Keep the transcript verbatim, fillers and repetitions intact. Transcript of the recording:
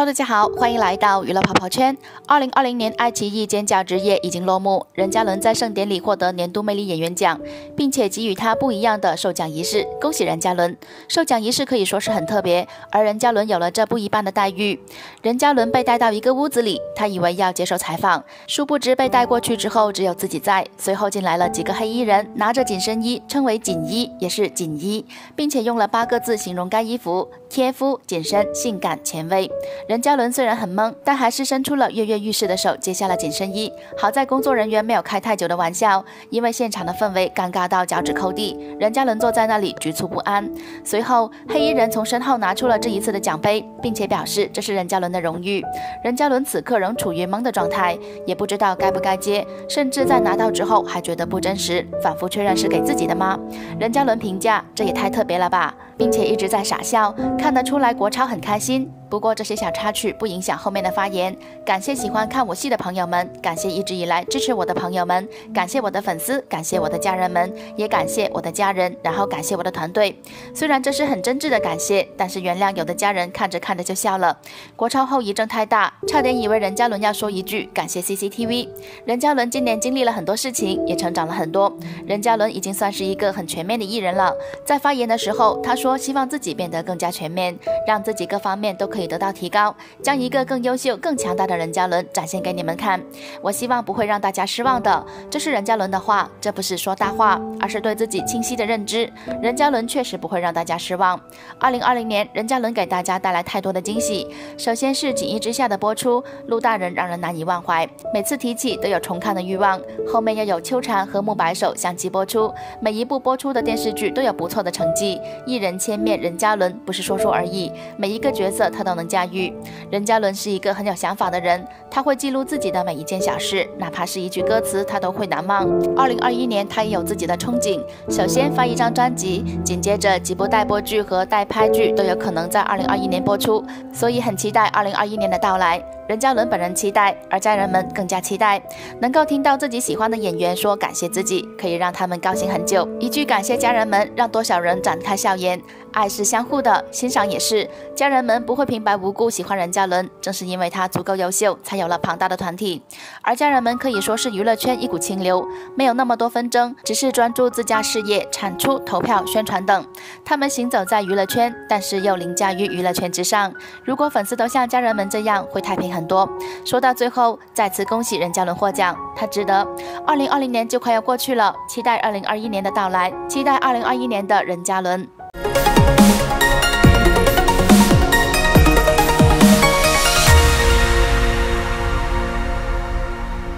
Hello， 大家好，欢迎来到娱乐跑跑圈。二零二零年爱奇艺尖叫之夜已经落幕，任嘉伦在盛典里获得年度魅力演员奖，并且给予他不一样的授奖仪式。恭喜任嘉伦！授奖仪式可以说是很特别，而任嘉伦有了这不一般的待遇。任嘉伦被带到一个屋子里，他以为要接受采访，殊不知被带过去之后只有自己在。随后进来了几个黑衣人，拿着紧身衣，称为紧衣，也是紧衣，并且用了八个字形容该衣服：贴肤、紧身、性感、前卫。任嘉伦虽然很懵，但还是伸出了跃跃欲试的手，揭下了紧身衣。好在工作人员没有开太久的玩笑，因为现场的氛围尴尬到脚趾抠地。任嘉伦坐在那里局促不安。随后，黑衣人从身后拿出了这一次的奖杯，并且表示这是任嘉伦的荣誉。任嘉伦此刻仍处于懵的状态，也不知道该不该接，甚至在拿到之后还觉得不真实，反复确认是给自己的吗？任嘉伦评价这也太特别了吧，并且一直在傻笑，看得出来国超很开心。不过这些小插曲不影响后面的发言。感谢喜欢看我戏的朋友们，感谢一直以来支持我的朋友们，感谢我的粉丝，感谢我的家人们，也感谢我的家人，然后感谢我的团队。虽然这是很真挚的感谢，但是原谅有的家人看着看着就笑了。国超后遗症太大，差点以为任嘉伦要说一句感谢 C C T V。 任嘉伦今年经历了很多事情，也成长了很多。任嘉伦已经算是一个很全面的艺人了。在发言的时候，他说希望自己变得更加全面，让自己各方面都可以得到提高，将一个更优秀更强大的任嘉伦展现给你们看。我希望不会让大家失望的，这是任嘉伦的话，这不是说大话，而是对自己清晰的认知。任嘉伦确实不会让大家失望。二零二零年任嘉伦给大家带来太多的惊喜。首先是锦衣之下的播出，陆大人让人难以忘怀，每次提起都有重看的欲望。后面又有秋蝉和木白手相继播出，每一部播出的电视剧都有不错的成绩。一人千面任嘉伦不是说说而已，每一个角色他都能驾驭。任嘉伦是一个很有想法的人，他会记录自己的每一件小事，哪怕是一句歌词他都会难忘。二零二一年他也有自己的憧憬，首先发一张专辑，紧接着几部待播剧和待拍剧都有可能在二零二一年播出，所以很期待二零二一年的到来。任嘉伦本人期待，而家人们更加期待。能够听到自己喜欢的演员说感谢自己，可以让他们高兴很久。一句感谢家人们，让多少人展开笑颜。爱是相互的，欣赏也是。家人们不会平白无故喜欢任嘉伦，正是因为他足够优秀，才有了庞大的团体。而家人们可以说是娱乐圈一股清流，没有那么多纷争，只是专注自家事业、产出、投票、宣传等。他们行走在娱乐圈，但是又凌驾于娱乐圈之上。如果粉丝都像家人们这样，会太平很多。说到最后，再次恭喜任嘉伦获奖，他值得。二零二零年就快要过去了，期待二零二一年的到来，期待二零二一年的任嘉伦。